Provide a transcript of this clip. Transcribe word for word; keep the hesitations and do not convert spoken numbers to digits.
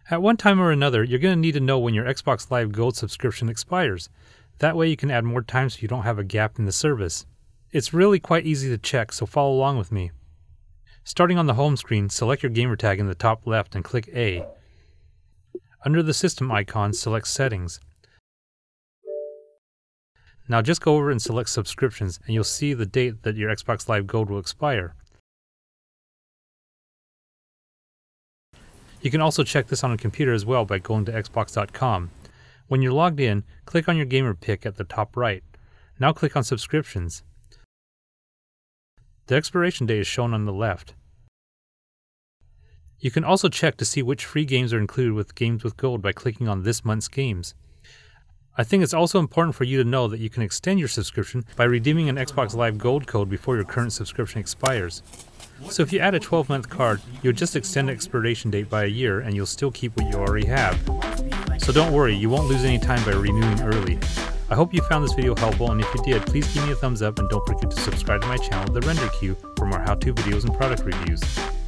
At one time or another, you're going to need to know when your Xbox Live Gold subscription expires. That way you can add more time so you don't have a gap in the service. It's really quite easy to check, so follow along with me. Starting on the home screen, select your gamertag in the top left and click A. Under the system icon, select Settings. Now just go over and select Subscriptions, and you'll see the date that your Xbox Live Gold will expire. You can also check this on a computer as well by going to xbox dot com. When you're logged in, click on your GamerPic at the top right. Now click on Subscriptions. The expiration date is shown on the left. You can also check to see which free games are included with Games with Gold by clicking on this month's games. I think it's also important for you to know that you can extend your subscription by redeeming an Xbox Live Gold code before your current subscription expires. So if you add a twelve month card, you'll just extend the expiration date by a year and you'll still keep what you already have. So don't worry, you won't lose any time by renewing early. I hope you found this video helpful, and if you did, please give me a thumbs up and don't forget to subscribe to my channel, The Render Queue, for more how-to videos and product reviews.